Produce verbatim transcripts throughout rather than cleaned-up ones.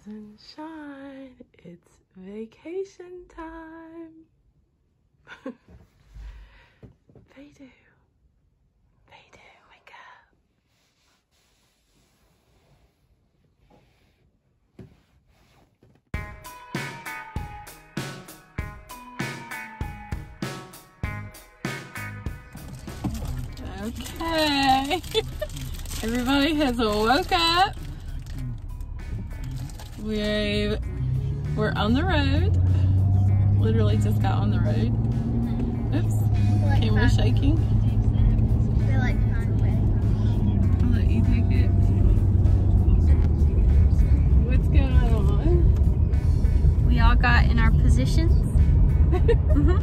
and shine. It's vacation time. They do. They do. Wake up. Okay. Everybody has woke up. We're, we're on the road. Literally just got on the road. Oops. Like camera shaking. We're like halfway. I'll let you take it. What's going on? We all got in our positions. Mm-hmm.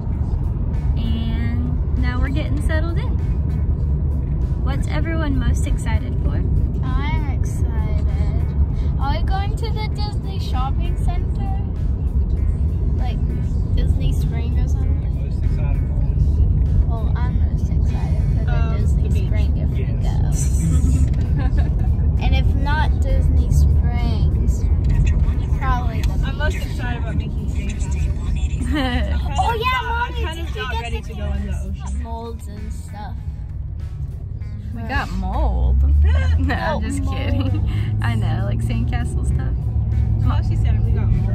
And now we're getting settled in. What's everyone most excited for? I'm excited. Are we going to the Disney shopping center? Like Disney Spring or something? Most excited for us? Well, I'm most excited for the Um, Disney the beach. Spring if Yes. we go. And if not Disney Springs, probably the beach. I'm most excited about Mickey's Sandcastle. Oh yeah, Mommy, I'm kind did of you not get ready the to go in the ocean. molds and stuff? We got mold. No, I'm just kidding. I know, like sandcastle stuff. Oh, she said we got more.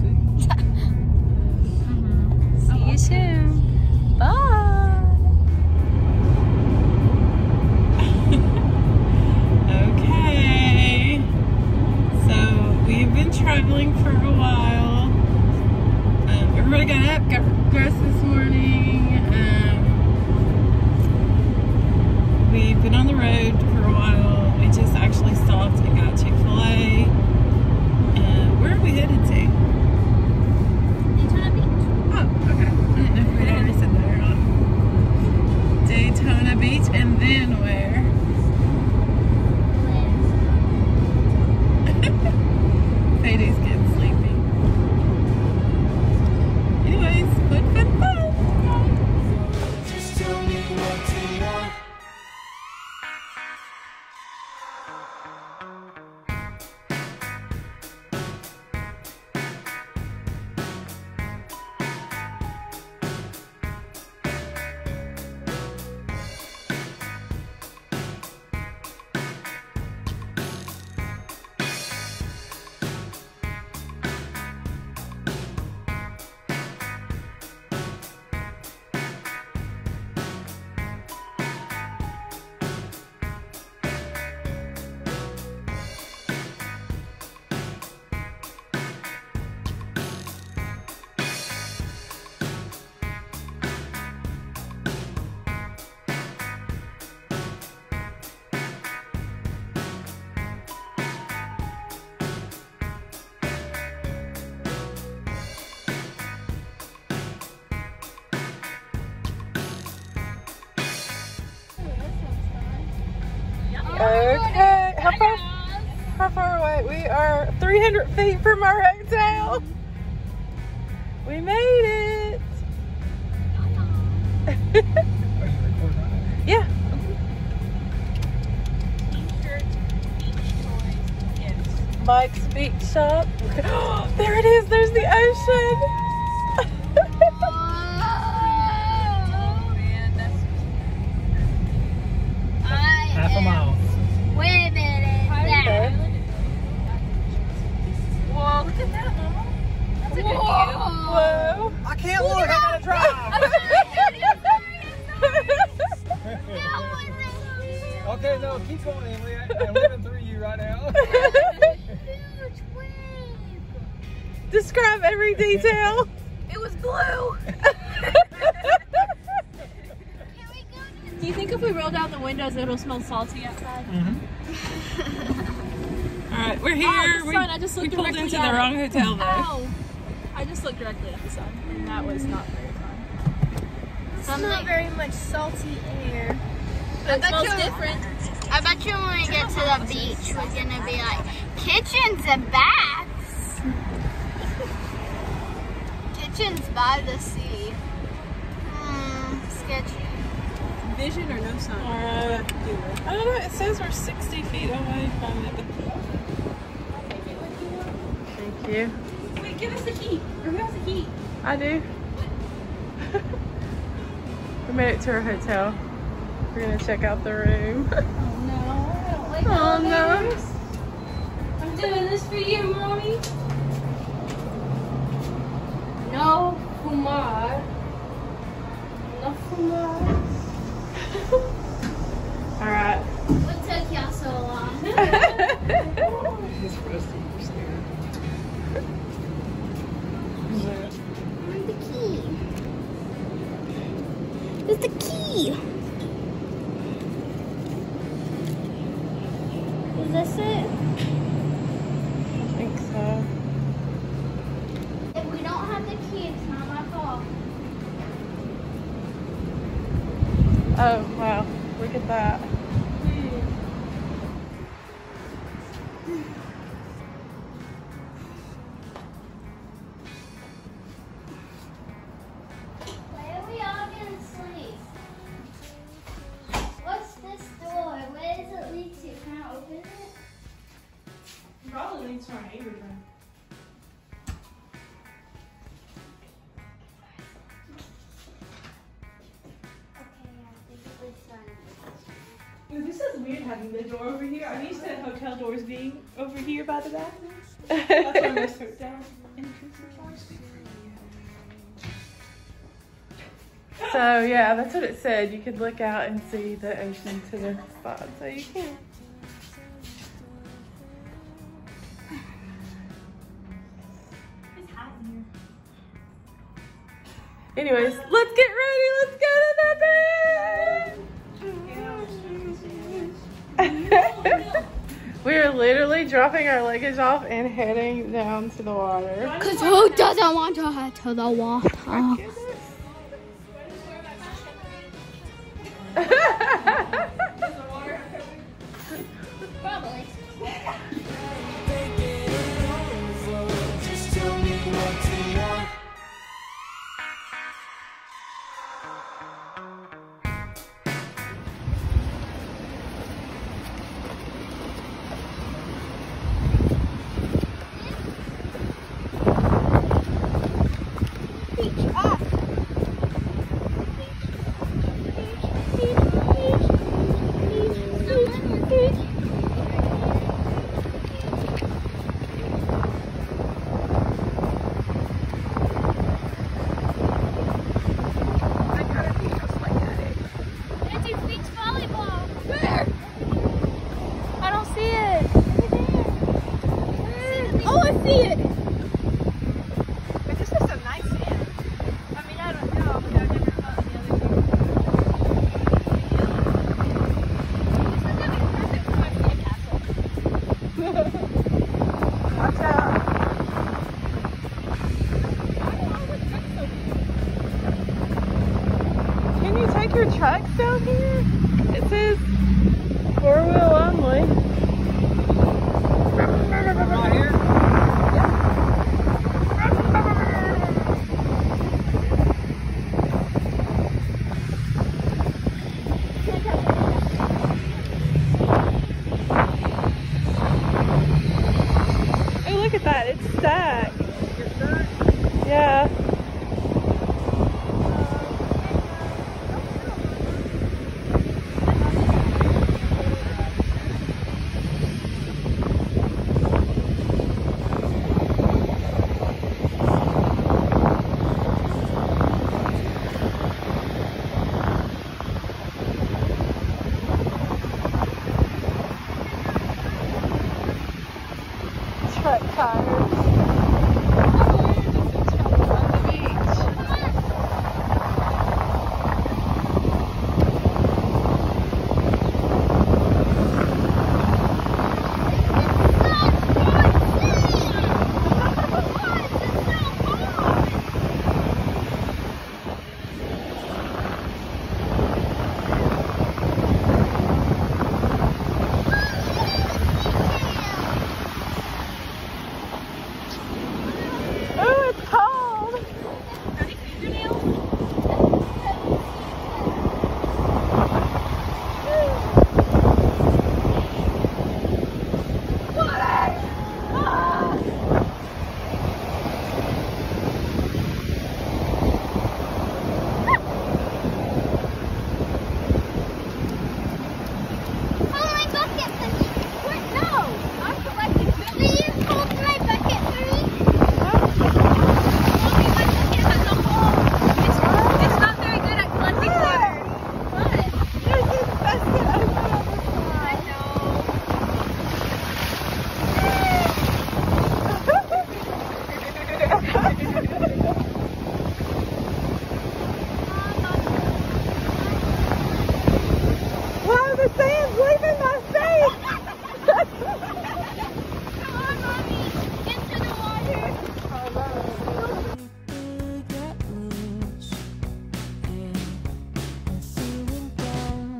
Mm-hmm. See you soon. Bye. Okay. So we've been traveling for a while. Um, everybody got up, got dressed this morning. Um, we've been on the road for a while. We just actually stopped and got Chick-fil-A. Uh, where are we headed to? Daytona Beach. Oh, okay. I didn't know if we already said that or not. Daytona Beach, and then where? Payday's getting sleepy. Anyways, fun, fun, fun. Just tell me what you want. Okay, how far, how far away? We are three hundred feet from our hotel. We made it. Yeah. Mike's Beach Shop. There it is. There's the ocean. Half a mile. Wait a minute. Okay. Whoa, look at that, Mama. That's a good view. Whoa. I can't look. I gotta drive. Okay, no, keep going, Emily. I, I'm living through you right now. Huge wave. Describe every detail. It was blue. Do you think if we roll down the windows, it'll smell salty outside? All right, we're here. Oh, the we, sun, I just we looked pulled directly into at the it. wrong hotel though. Ow! I just looked directly at the sun, and that was not very fun. It's not very much salty air. It smells different. I bet you when we get to the beach, we're gonna be like, kitchens and baths. Kitchens by the sea. Hmm, sketchy. Vision or no sun? Alright. I don't know, it says we're sixty feet away from it. you. Wait, give us the key. Or who has the key? I do. We made it to our hotel. We're gonna check out the room. Oh no, I don't like Oh no. elevators. I'm doing this for you, mommy. No, Kumar. No, Kumar. Alright. What took y'all so long? He's resting. We're scared. Where's the key? Where's the key? Is this it? I think so. If we don't have the key, it's not my fault. Oh wow, look at that. Where are we all gonna sleep? What's this door? Where does it lead to? Can I open it? Probably leads to our neighbor's room. Okay, I think it leads to our neighbor's. This is weird having the door over here. I'm used to hotel doors being over here by the bathroom. That's why most hotel entrances are. So yeah, that's what it said. You could look out and see the ocean to the spot, so you can. It's hot in here. Anyways, let's get ready. Let's go to the bed. We are literally dropping our luggage off and heading down to the water. Cause who doesn't want to head to the water? Probably. Take it over. Just tell me what you want. Can you take your trucks down here? It says four wheel only. Right here. Oh, look at that. It's stacked. Yeah. Truck tires. On the beach. the sand's leaving my face. Come on, Mommy. Into the water. Get loose, yeah, and feeling down.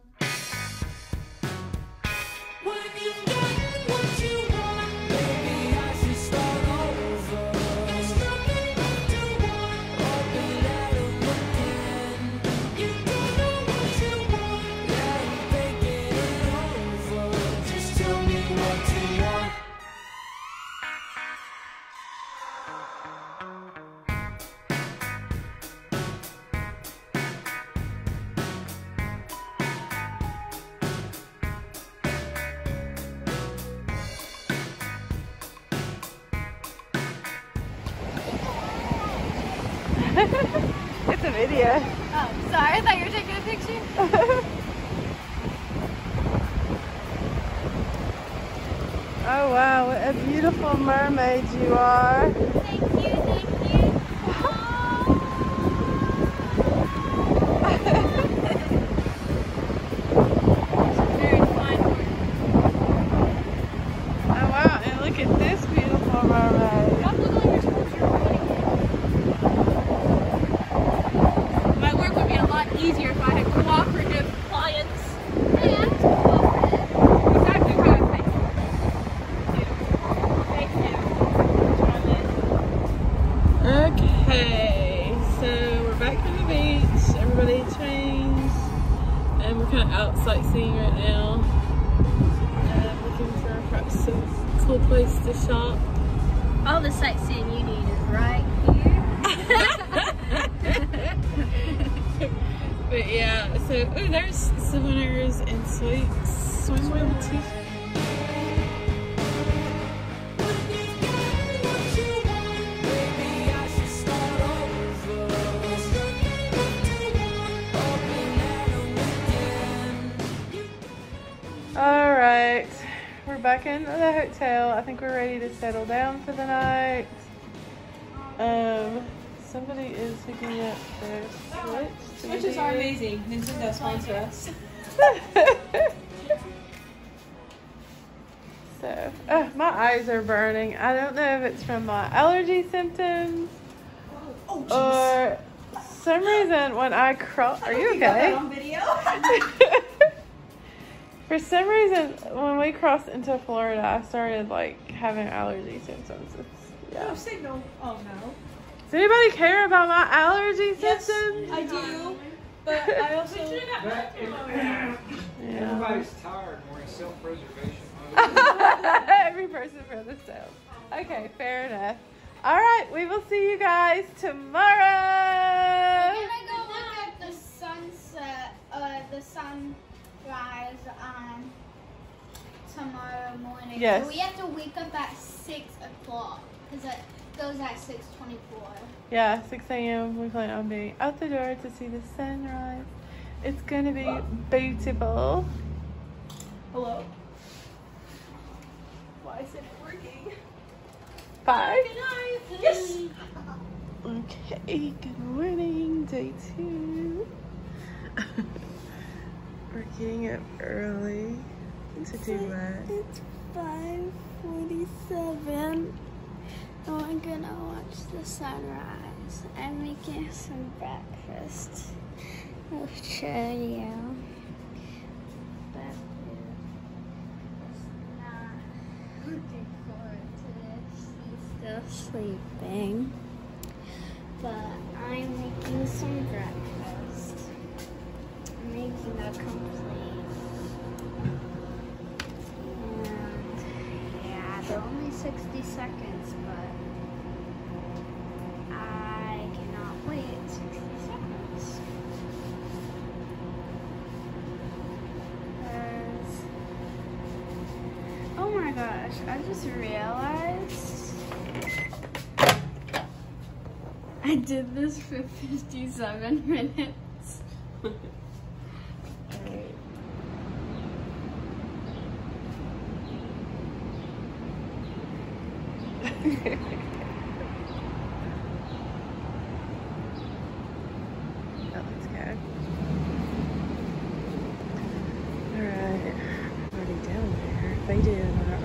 When you get what you want, maybe I should start over. There's nothing left to want, open that up again. You don't know what you want, yeah, I'm thinking it over. Just tell me what you want. It's a video. Oh, sorry. I thought you were taking a picture. Oh wow, what a beautiful mermaid you are. Thank you, thank you. Very fine. Oh wow, and look at this beautiful mermaid. Stop looking like you're towards your body. My work would be a lot easier if I had cooperative clients. Hey, I'm cooperative. Exactly what I was thinking. Thank you. Okay, so we're back to the beach. Everybody changed. And we're kind of out sightseeing right now. And looking for perhaps a cool place to shop. All the sightseeing you need is right here. But yeah, so oh, there's souvenirs and sweets. Swim too. When you get what you want, maybe I should start over. There's nothing left to want, open that up again. All right, we're back in the hotel. I think we're ready to settle down for the night. Um, somebody is hooking up their Switch. Switches are amazing. Nintendo sponsor us. So, uh, my eyes are burning. I don't know if it's from my allergy symptoms Oh, or some reason when I cross. Are you okay? on video? For some reason, when we crossed into Florida, I started like having allergy symptoms. It's, yeah. Oh, signal. Oh no. Does anybody care about my allergy Yes, symptoms? I do. But I also. But Yeah. everybody's tired and we're in self-preservation mode. Every person for themselves. Okay, fair enough. All right, we will see you guys tomorrow. We're gonna go look at the sunset, uh, the sunrise on tomorrow morning. Yes. So we have to wake up at six o'clock because it goes at six twenty-four. Yeah, six a m we plan on being out the door to see the sunrise. It's gonna be beautiful. Hello. Why is it working? Bye. Good night. Yes. Okay, good morning, day two. We're getting up early to do what? It's five forty-seven. And we're gonna watch the sunrise. I'm making some breakfast. I'll show you. But it's not looking forward to this. He's still sleeping. But I'm making some breakfast. I'm making a complete. And yeah, they're only sixty seconds, but I cannot wait sixty seconds. There's- Oh my gosh, I just realized I did this for fifty-seven minutes. Oh, let's go. they did.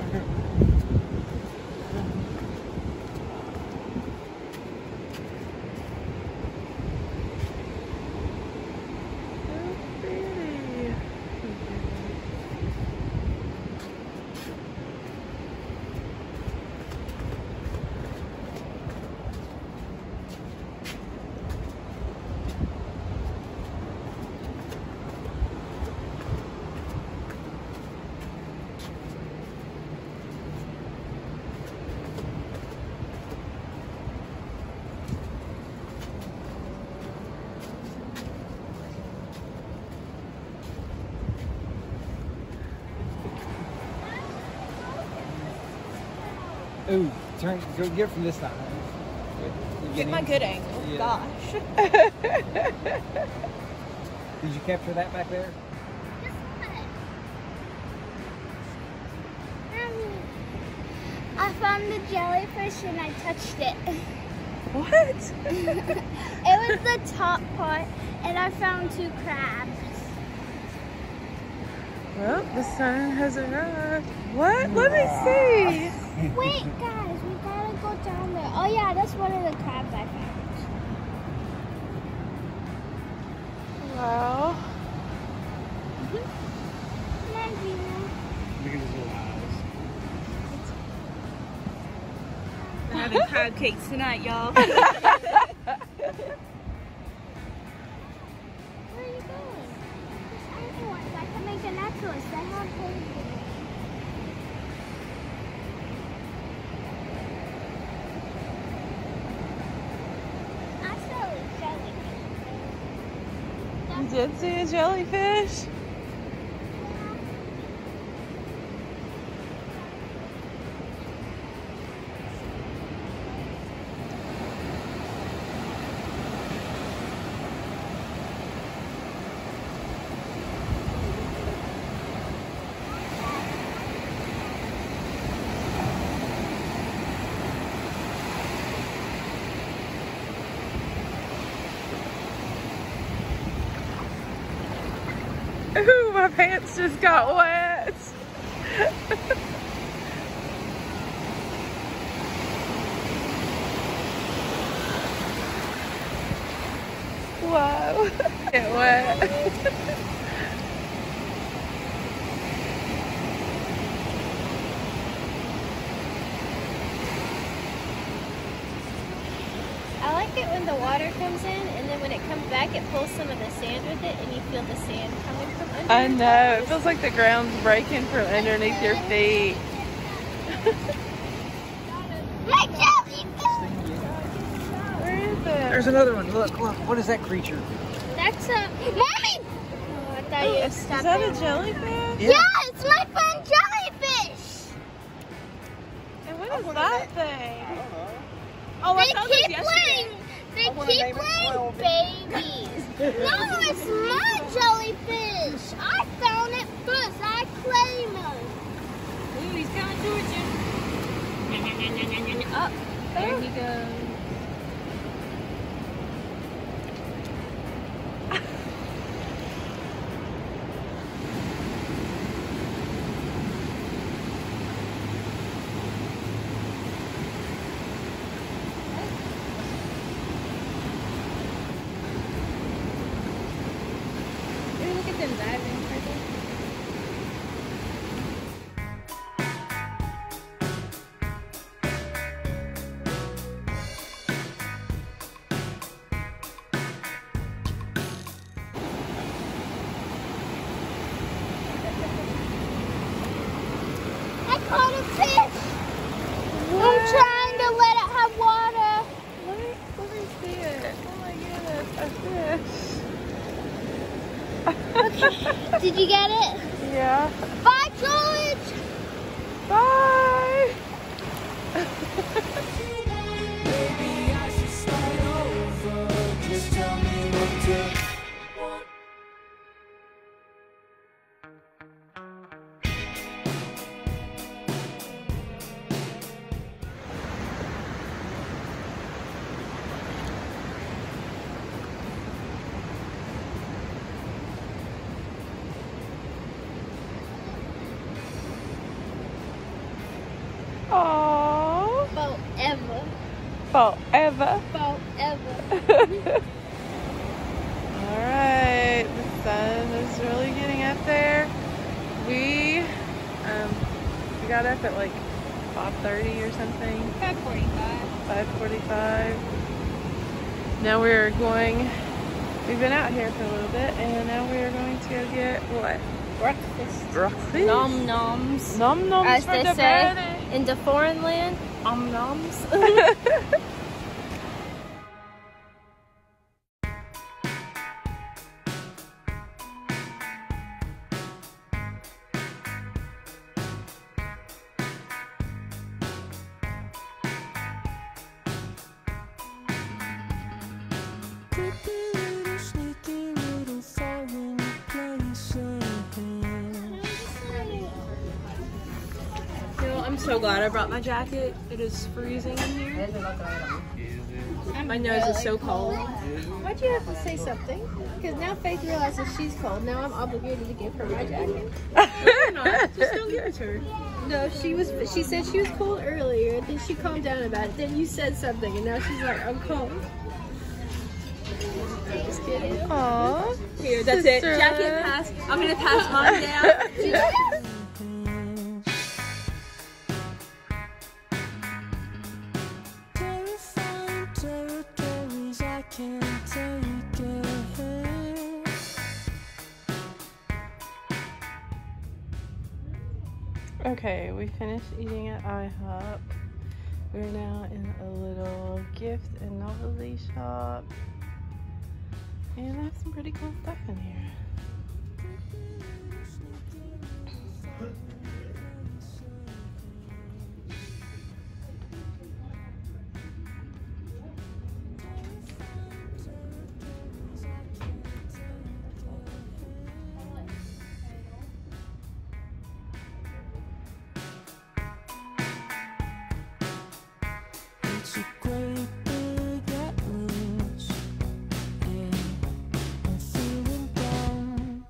Ooh, turn, go get it from this side. Get my good angle. Yeah. Gosh. Did you capture that back there? I found the jellyfish and I touched it. What? It was the top part, and I found two crabs. Well, the sun has arrived. What? Let me see. Wait, guys, we gotta go down there. Oh yeah, that's one of the crabs I found. Wow. Come on, Gina. Look at his little eyes. We're having crab cakes tonight, y'all. Where are you going? There's other ones. I can make a necklace. I have holes in it. I saw a jellyfish. You did see a jellyfish? Ooh, my pants just got wet. Wow. Get wet. I like it when the water comes in and then when it comes back it pulls some of the sand with it and you feel the sand coming from under. I know. It feels like the ground's breaking from underneath your feet. My jellyfish! Where is it? There's another one. Look, look. What is that creature? That's a... Mommy! Oh, I thought you Is stepped that a in. jellyfish? Yeah, it's my friend jellyfish! And what is that thing? Oh, I They found this keep yesterday. playing. They wanna keep name it playing Swell. babies. No, it's my jellyfish. I found it first. I claim it. Ooh, he's coming towards you. Up. There he goes. Ooh, look at them diving. I caught a fish. I'm trying to let it have water. Let me, let me see it. Oh my goodness, a fish. Did you get it? Yeah. Bye, George. Bye. Maybe I should start over. Just tell me what to want. fault ever. Fault ever. Alright, the sun is really getting up there. We um we got up at like five thirty or something. five forty-five. five forty-five. Now we're going, we've been out here for a little bit, and now we are going to go get what? Breakfast. Breakfast? Nom noms. Nom noms As for they the say birthday. in the foreign land. Nom noms. I'm so glad I brought my jacket. It is freezing in here. My nose is so cold. Why'd you have to say something? Because now Faith realizes she's cold. Now I'm obligated to give her my jacket. You're not. Just don't give it to her. No, she was. She said she was cold earlier. Then she calmed down about it. Then you said something, and now she's like, "I'm cold." Just kidding. Aww. Here, that's Sister. it. Jacket pass. I'm gonna pass mine down. Terrifying territories I can't take it. Okay, we finished eating at IHOP. We're now in a little gift and novelty shop. And they have some pretty cool stuff in here. It's a great big atlas, and I'm feeling down.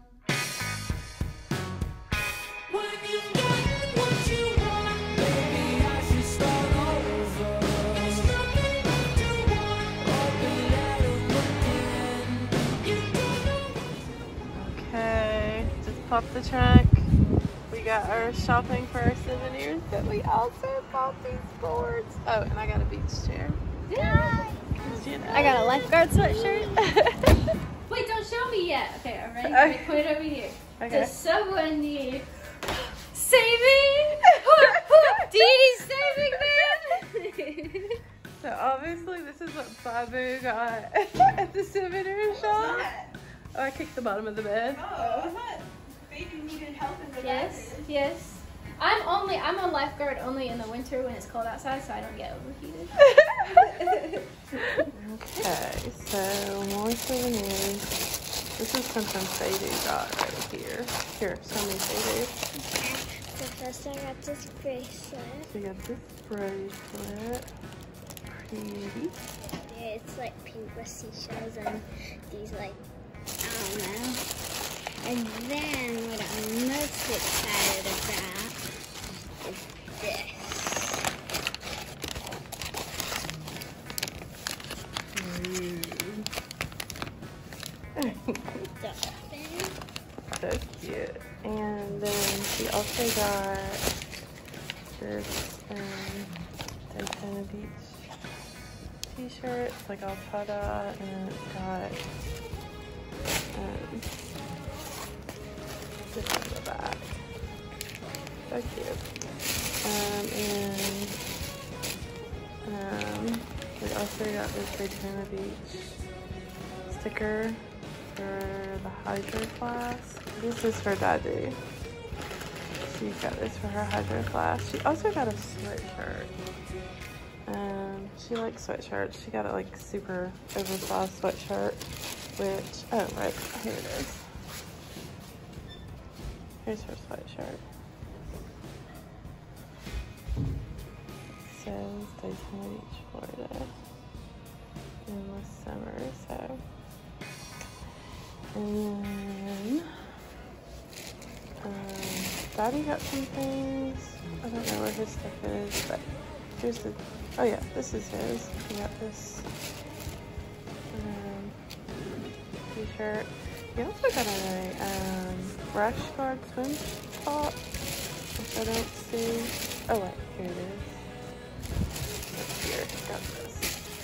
When you get what you want, maybe I should start over. There's nothing left to want, open letter again. You don't know. Okay, just pop the trunk. We got our shopping for our souvenirs, but we also bought these boards. Oh, and I got a beach chair. Yeah. 'Cause, you know. I got a lifeguard sweatshirt. Wait, don't show me yet. Okay, I'm ready. Okay. Wait, put it over here. Okay. Does someone need saving? Dee's saving man. So obviously this is what Babu got at the souvenir shop. Oh, I kicked the bottom of the bed. Oh, I thought baby needed help in the Yes, yes. I'm only I'm a lifeguard only in the winter when it's cold outside, so I don't get overheated. Okay, so more souvenirs. This is something Sadie got right here. Here, show me Sadie. So first I got this bracelet. We got this bracelet. Pretty. It's like pink with seashells and these like, I don't know. And then what I'm most excited about is this. Dolphin. So cute. And then she also got this um, Daytona Beach t-shirt. It's like all tada, and it's got um, this on the back. So cute. Um, and um, we also got this Daytona Beach sticker for the Hydro Flask. This is for Daddy. She got this for her Hydro Flask. She also got a sweatshirt. Um, she likes sweatshirts. She got a like super oversized sweatshirt, which, oh right, here it is. Here's her sweatshirt. Says Daytona Beach, Florida in the summer, so. And then, um, Daddy got some things. I don't know where his stuff is, but Here's the, oh yeah, this is his. He got this um, t-shirt. He also got a um, brush guard swim top, which I don't see. Oh wait, here it is. It's here, got this.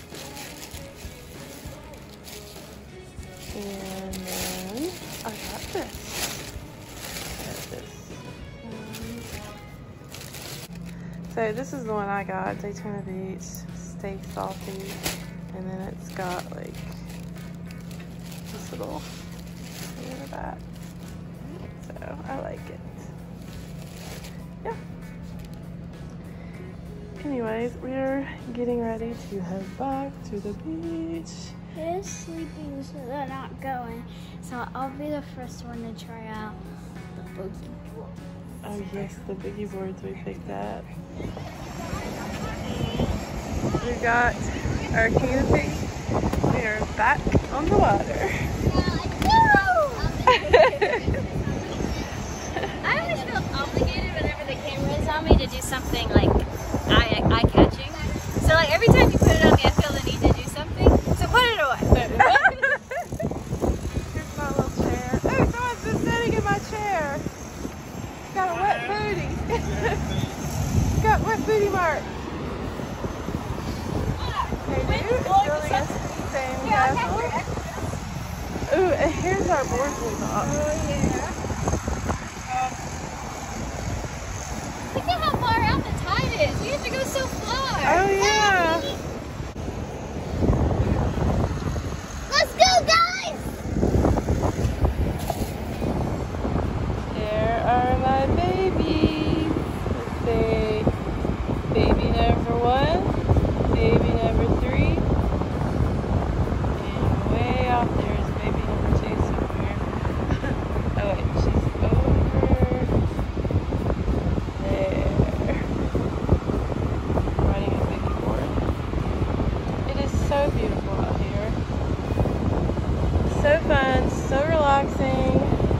And then I got this. Got this. Um, so this is the one I got, Daytona Beach, Stay Salty. And then it's got like this little thing in the back. So I like it. Yeah. Anyways, we're getting ready to head back to the beach. They're sleeping, so they're not going. So I'll be the first one to try out the boogie board. Oh yes, the boogie boards we picked up. We got our canopy. We are back on the water. I always feel obligated whenever the camera is on me to do something like eye, eye catching. So like every time you put it on me, I feel the need to do something. So put it away. Here's my little chair. Oh, someone's been sitting in my chair. Got a wet booty. Got wet booty mark. Hey, dude, it's building us same castle. Ooh, and here's our board we got. Oh yeah. Look at how far out the tide is. We have to go so far. Oh yeah. Let's go, guys! There are my babies. Let's see. Baby number one, baby number three, and way out there is baby number two somewhere. Oh wait, she's over there. Riding a boogie board. It is so beautiful out here. So fun, so relaxing.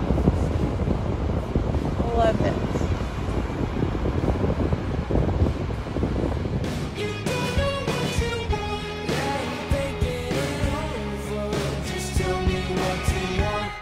Love it. You don't know what you want, yeah, I'm thinking it over. Just tell me what you want.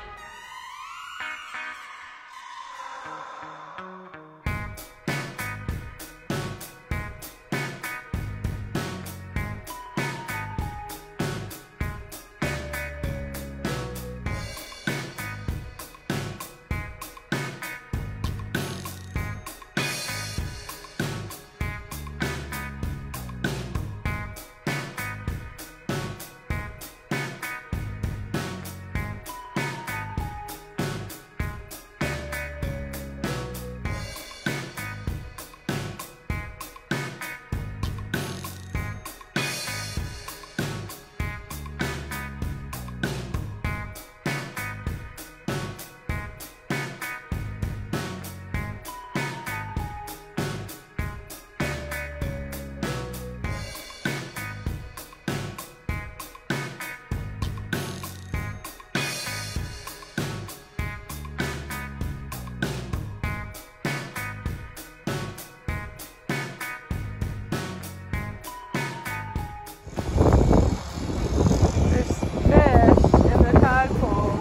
There's fish in the tide pool.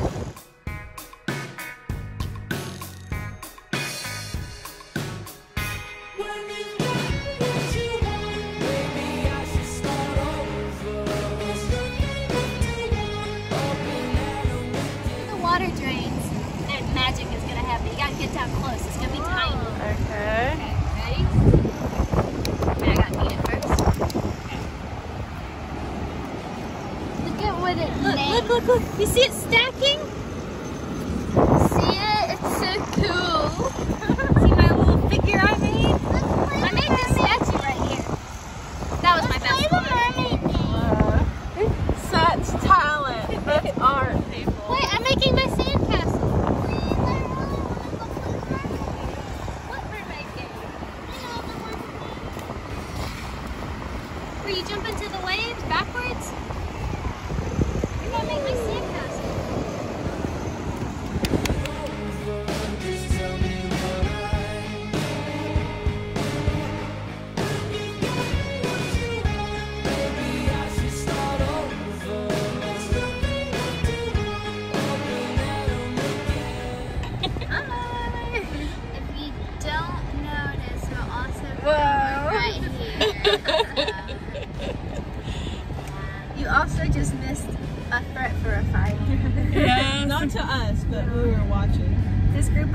When you got what you want, maybe I should start over. There's nothing left to want, open at a window. The water drains. There's magic is gonna happen. You gotta get down close. It's gonna be tiny. Okay. Okay, ready? Wait, I gotta eat it first. Look at what it. Look, look, look, look. You see it stacking? See it? It's so cool. See my little figure I made? I made this statue right here. That was my best one. Such talent. That's art, people. Wait, I'm making my sandcastle. What mermaid game? Where you jump into the waves backwards? You're gonna make my sandcastle.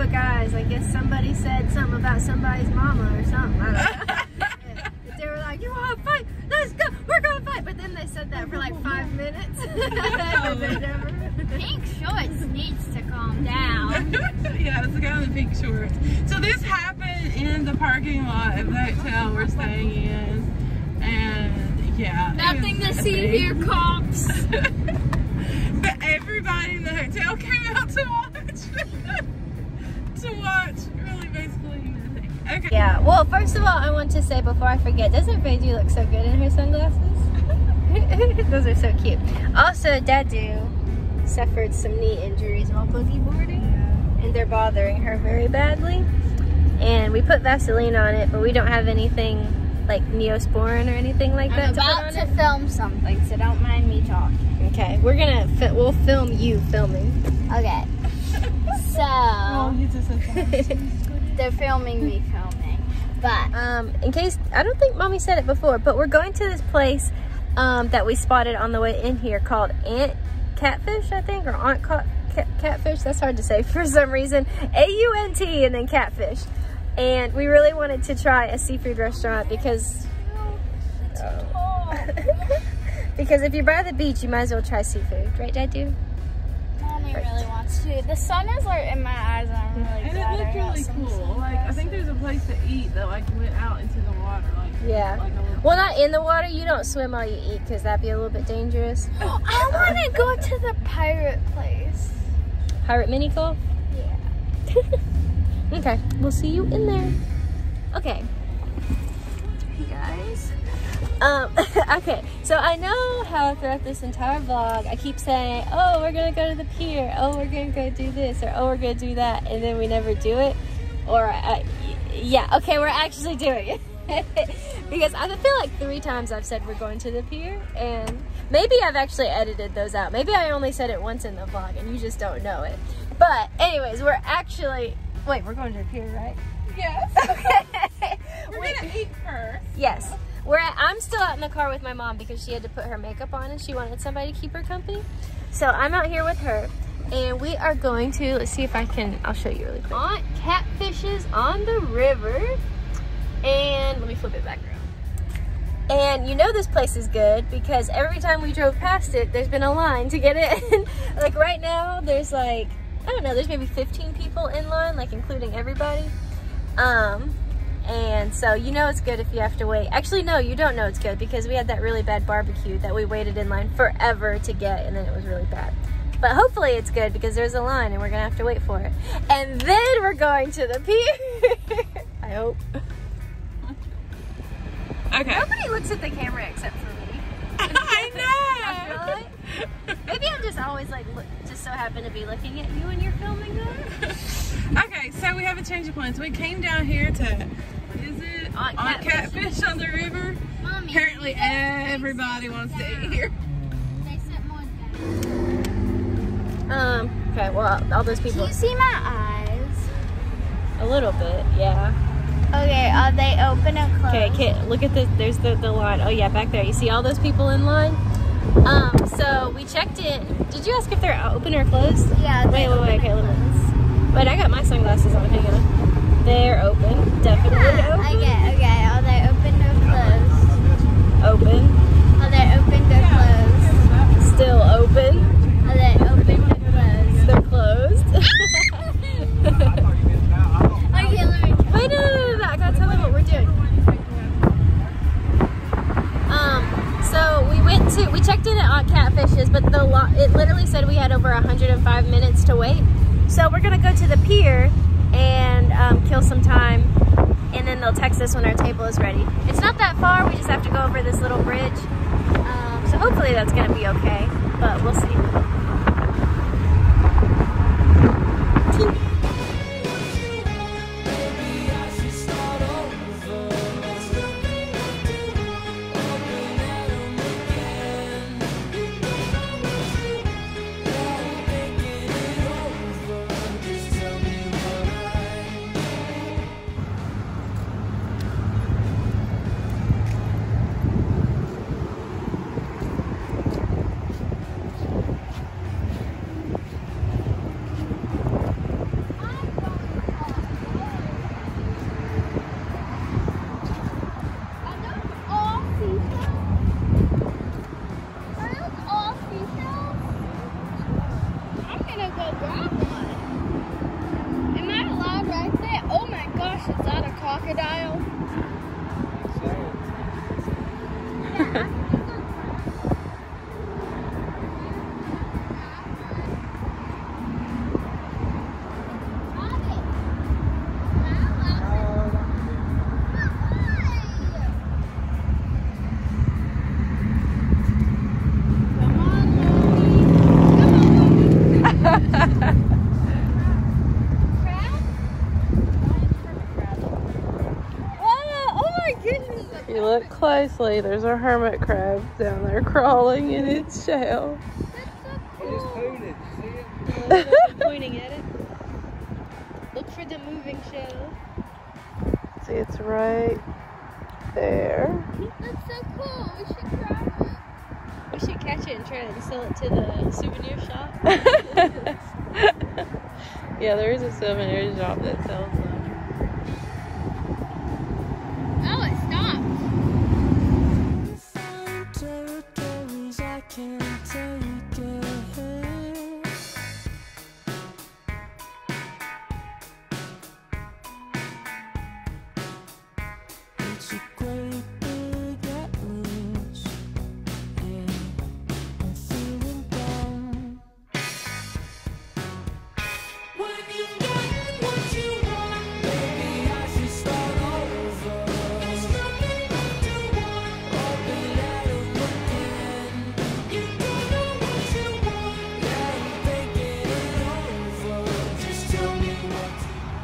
Facebook eyes. I guess somebody said something about somebody's mama or something. I don't know. But they were like, you want to fight? Let's go. We're going to fight. But then they said that for like five minutes. And they never. Pink shorts needs to calm down. Yeah, it's the guy in the pink shorts. So this happened in the parking lot of the hotel we're staying in. And yeah. Nothing to see here, cops. But everybody in the hotel came out to watch. To watch really basically nothing. Okay. Yeah, well, first of all, I want to say before I forget, doesn't Beidou look so good in her sunglasses? Those are so cute. Also, Dadu suffered some knee injuries while boogie boarding, and they're bothering her very badly. And we put Vaseline on it, but we don't have anything like Neosporin or anything like that I'm to put about on to it. film something, so don't mind me talking. Okay, we're gonna fi we'll film you filming. Okay. So Oh, you just said they're filming me filming, but Um, in case, I don't think Mommy said it before, but we're going to this place um, that we spotted on the way in here called Aunt Catfish, I think, or Aunt Ca Cat Catfish. That's hard to say for some reason. A U N T and then Catfish. And we really wanted to try a seafood restaurant because because if you're by the beach, you might as well try seafood, right, Dadu? Mommy really wants to. The sun is like in my eyes, and I'm really And glad it I looked got really some cool. Like, I think there's a place to eat that like went out into the water. Like, Yeah. like a little Well, not in the water. You don't swim while you eat because that'd be a little bit dangerous. I want to go to the pirate place. Pirate mini golf? Yeah. Okay, we'll see you in there. Okay. Hey guys. Um, okay, so I know how throughout this entire vlog I keep saying, oh, we're gonna go to the pier, oh, we're gonna go do this, or oh, we're gonna do that, and then we never do it. Or, uh, yeah, okay, we're actually doing it. Because I feel like three times I've said we're going to the pier, and maybe I've actually edited those out. Maybe I only said it once in the vlog and you just don't know it. But anyways, we're actually, wait, we're going to the pier, right? Yes. Okay. We're Wait. gonna eat first. Yes. We're at, I'm still out in the car with my mom because she had to put her makeup on and she wanted somebody to keep her company. So I'm out here with her and we are going to, let's see if I can, I'll show you really quick. Aunt Catfish's on the river. And let me flip it back around. And you know this place is good because every time we drove past it, there's been a line to get in. Like right now, there's like, I don't know, there's maybe fifteen people in line, like including everybody. Um, and so you know it's good if you have to wait. Actually, no, you don't know it's good because we had that really bad barbecue that we waited in line forever to get, and then it was really bad. But hopefully it's good because there's a line and we're gonna have to wait for it. And then we're going to the pier. I hope. Okay. Nobody looks at the camera except for me. I know. I feel like. Maybe I'm just always like, look, just so happen to be looking at you when you're filming though. Okay, so we have a change of plans. We came down here to, what is it? Aunt Aunt Catfish. Catfish on the river. Mommy, Apparently everybody wants to eat here. they sit more down. Um, okay, well, all those Do people, you see my eyes? a little bit, yeah. Okay, are they open and closed? Okay, kid, look at this, there's the, the line. Oh yeah, back there. You see all those people in line? Um, so we checked in. Did you ask if they're open or closed? Yeah, Wait, they wait, wait, open okay, and let me. closed. Wait, I got my sunglasses on, hang on. They're open, definitely Yeah, open. okay, okay. Are they open or closed? Open, Are they open or closed? still open, Are they open or closed? they're closed. Okay, let me Wait, no, no, no, no, I gotta tell them what we're doing. Um, so we went to, we checked in at Aunt Catfish's, but the lo it literally said we had over one hundred five minutes to wait. So we're gonna go to the pier and um, kill some time, and then they'll text us when our table is ready. It's not that far, we just have to go over this little bridge. Um, so hopefully that's gonna be okay, but we'll see. Maybe I should start over. There's nothing to do. Open at 'em again. Yeah, I'm thinking it over. Just tell me what I. crocodile. If you look closely, there's a hermit crab down there crawling in its shell. It just pooted. See it? Pointing at it. Look for the moving shell. See, it's right there. That's so cool. We should grab it. We should catch it and try and sell it to the souvenir shop. Yeah, there is a souvenir shop that sells them. Oh, it stopped. Territories I can't take it. It's a great big atlas, and I'm feeling down. When you've got what you want, maybe I should start over. There's nothing to want, open that up again. You don't know what you want, yeah, I'm thinking it over. Just tell me what.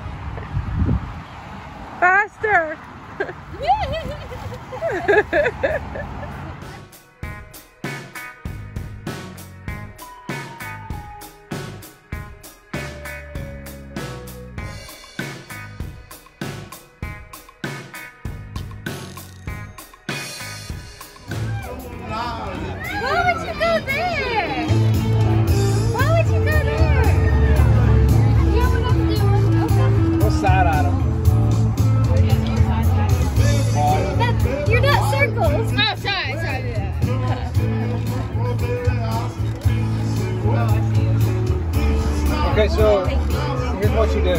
Faster! Why would you go there? Why would you go there? Yeah, we're not doing. Okay. What side item? That's, you're not circles. Oh, sorry, sorry. Okay, so here's what you do.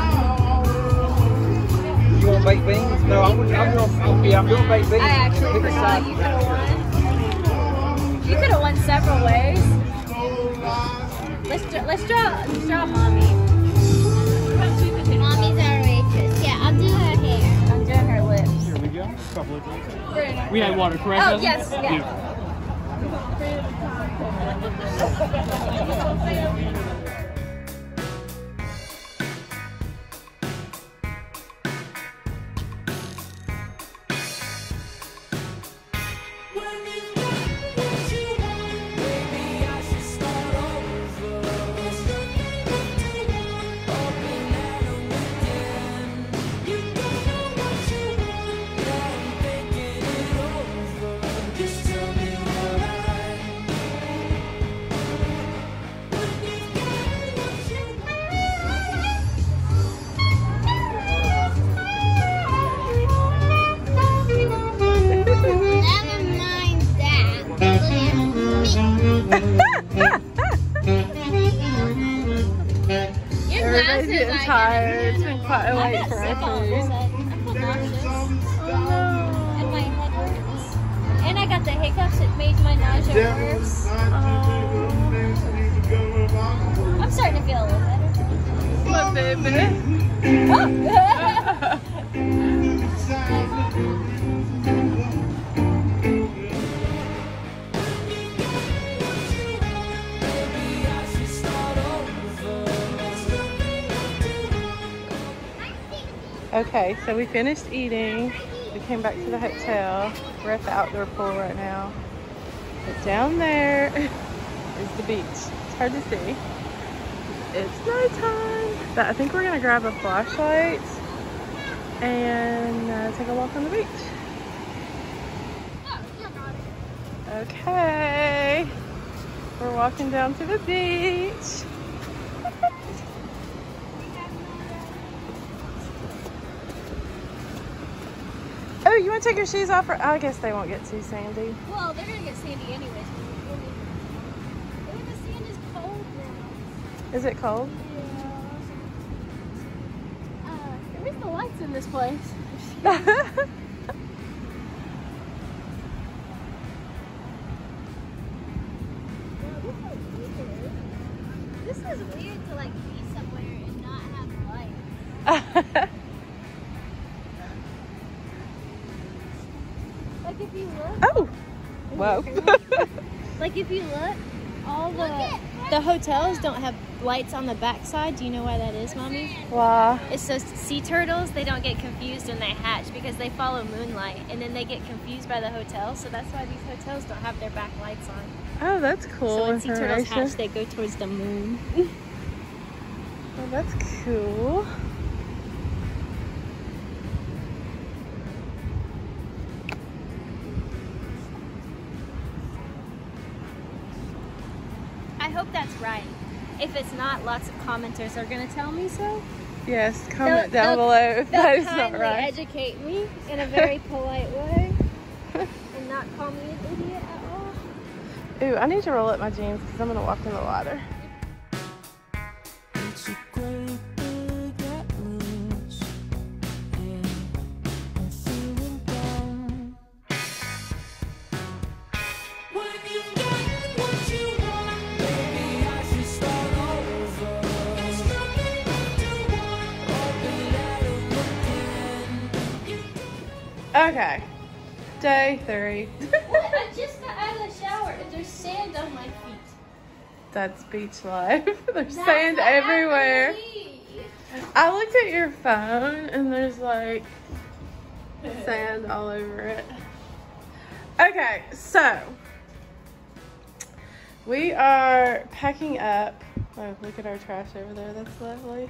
You want baked beans? No, I'm, I'm, I'm, I'm, yeah, I'm doing baked beans. I actually Pick a forgot side. you could have won. You could have won several ways. Let's draw, let's draw, let's draw mommy. Mommy's our waitress. Yeah, I'll do her hair. I'm doing her lips. Here we go. Couple of drinks. We had water, correct? Oh, Cousin? yes, yeah. When you've got what you want, maybe I should start over. There's nothing to want, open that up again. You don't know what you want, yeah, I'm thinking it over. Just tell me what I. When you've got what you Never mind that. Your Everybody's getting tired. It's been quite a wait for our food. And my head hurts. And I got the hiccups. It made my nausea worse. I'm starting to feel a little better. What, baby? Oh. maybe I should start over. Okay, so we finished eating. We came back to the hotel. We're at the outdoor pool right now. But down there is the beach. It's hard to see. It's nighttime. But I think we're gonna grab a flashlight and uh, take a walk on the beach. Okay. We're walking down to the beach. Oh, you want to take your shoes off? Or I guess they won't get too sandy. Well, they're gonna get sandy anyways. Oh, the sand is cold now. Is it cold? Uh, where's the light lights in this place. This is weird to like be somewhere and not have lights. Like if you look. Oh! Whoa. Like if you look, all the the hotels don't have lights on the backside. Do you know why that is, Mommy? Wow. It's so sea turtles, they don't get confused when they hatch because they follow moonlight and then they get confused by the hotel. So that's why these hotels don't have their back lights on. Oh, that's cool. So when sea turtles information. hatch, they go towards the moon. Oh, that's cool. I hope that's right. If it's not, lots of commenters are going to tell me so. Yes, comment They'll- down they'll- below if They'll that is not kindly right. educate me in a very polite way and not call me an idiot at all. Ooh, I need to roll up my jeans because I'm going to walk in the water. It's a great big atlas, and I'm feeling down. When you've got what you want, maybe I should start over. There's nothing to want, open out again. Okay. Day three. What? I just got out of the shower and there's sand on my feet. That's beach life. There's That's sand what everywhere. happened to me. I looked at your phone and there's like sand all over it. Okay, so we are packing up. Oh, look at our trash over there. That's lovely.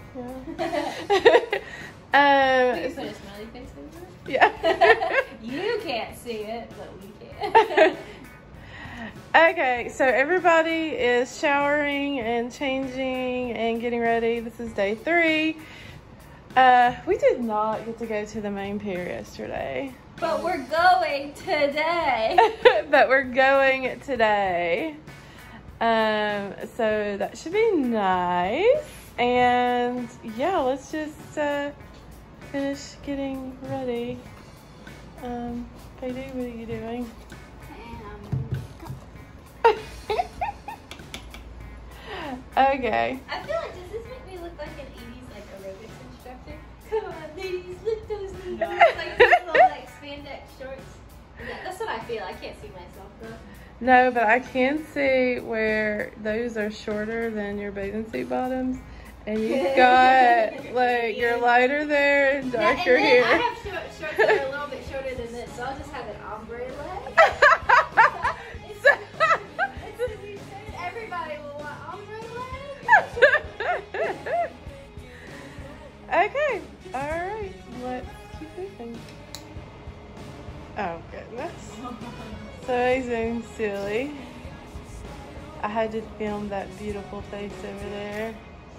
Yeah. You um, put a smiley face over it? yeah. You can't see it, but we can. Okay, so everybody is showering and changing and getting ready. This is day three. Uh, we did not get to go to the main pier yesterday. But we're going today. But we're going today. Um, so that should be nice. And yeah, let's just uh, finish getting ready. Um, Baby, what are you doing? Okay. I feel like, does this make me look like an eighties like aerobics instructor? Come on, ladies, lift those knees. Like these little like spandex shorts. Yeah, that's what I feel. I can't see myself though. No, but I can see where those are shorter than your bathing suit bottoms. And you've got like your lighter there and Now, and darker then here. I have short, shorts that are a little bit shorter than this, so I'll just have an ombre leg. It's, it's a new trend. Everybody will want ombre leg. Okay, alright, let's keep moving. Oh goodness. So amazing, silly. I had to film that beautiful face over there.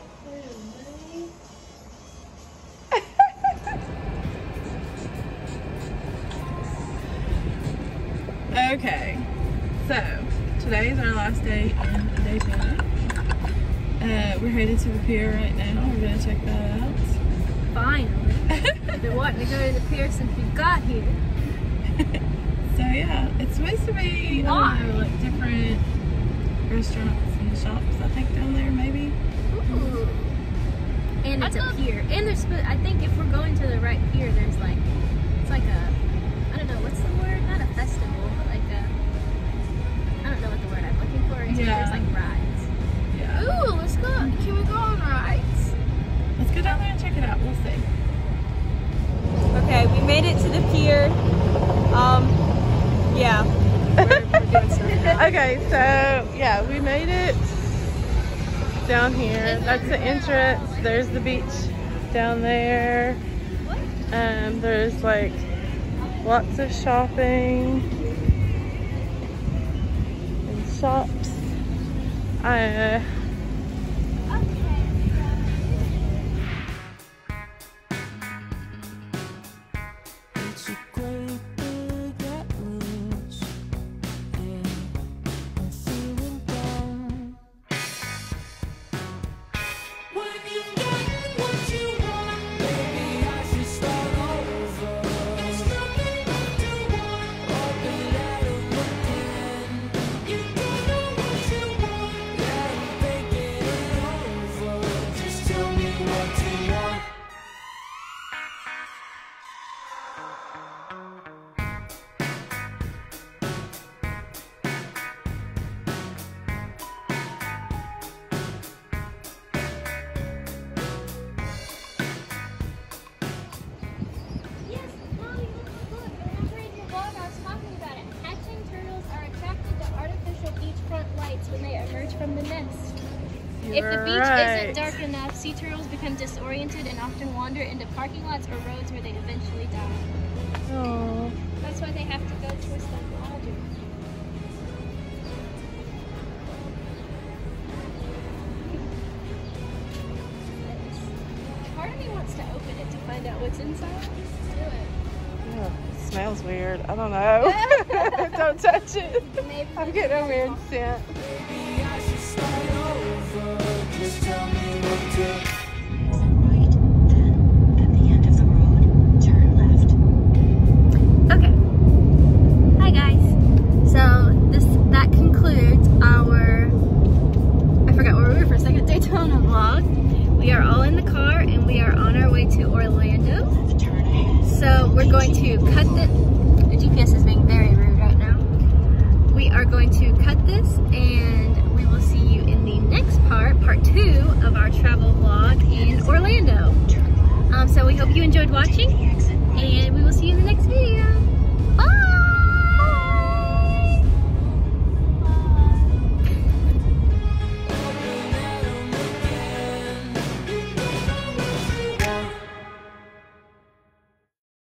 Okay, so today is our last day in Daytona. Uh, we're headed to the pier right now. We're gonna check that out. Finally. I've been wanting to go to the pier since we got here. So yeah, it's supposed to be, I don't know, like different restaurants and shops, I think, down there maybe. Ooh. And it's a pier. And there's, sp- I think if we're going to the right pier, there's like, it's like a, I don't know, what's the word? Not a festival, but like a, I don't know what the word I'm looking for is. Yeah. There's like rides. Yeah. Ooh, let's go. Can we go on rides? Let's go down there and check it out. We'll see. Okay, we made it to the pier. Um, yeah. We're, we're doing stuff. Okay, so yeah, we made it down here. That's the entrance. There's the beach down there. Um, there's like lots of shopping and shops. Uh, It's a great big atlas, and I'm feeling down. When you've got what you want, maybe I should start If the beach Right. isn't dark enough, sea turtles become disoriented and often wander into parking lots or roads where they eventually die. Oh. That's why they have to go towards the water. Part of me wants to open it to find out what's inside. Let's do it. Yeah, it smells weird. I don't know. Don't touch it. Maybe I'm getting a weird scent. Maybe I should start over. Just tell me what to. Okay. Hi guys. So this that concludes our I forgot where we were for a second Daytona vlog. We are all in the car and we are on our way to Orlando. So we're going to cut the the G P S is being very rude right now. We are going to cut this and we will see you in the next part, part two of our travel vlog in Orlando. Um, so we hope you enjoyed watching.